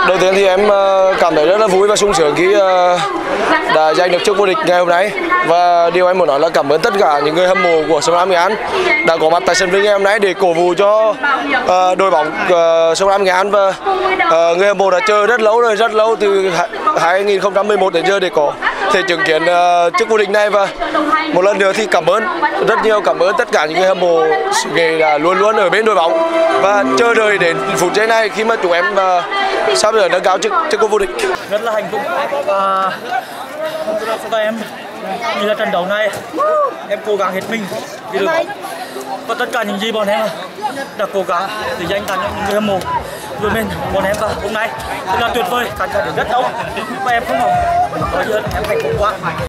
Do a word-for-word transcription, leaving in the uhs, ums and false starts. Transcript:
Đầu tiên thì em cảm thấy rất là vui và sung sướng khi đã giành được chức vô địch ngày hôm nay, và điều em muốn nói là cảm ơn tất cả những người hâm mộ của Sông Lam Nghệ An đã có mặt tại sân Vinh ngày hôm nay để cổ vũ cho đội bóng Sông Lam Nghệ An, và người hâm mộ đã chờ rất lâu rồi, rất lâu từ hai nghìn không trăm mười một đến giờ để có thể chứng kiến chức vô địch này. Và một lần nữa thì cảm ơn rất nhiều, cảm ơn tất cả những người hâm mộ nghề đã luôn luôn ở bên đội bóng và chờ đợi đến phút giây này khi mà chúng em sắp sửa nâng cao chức chức vô địch. Rất là hạnh phúc và các em như là trận đấu này em cố gắng hết mình vì đội bóng và tất cả những gì bọn em đã cố gắng để dành tặng những người hâm mộ của mình. Bọn em và hôm nay rất là tuyệt vời, khán giả đến rất đông và em không nói gì hơn, em hạnh phúc quá.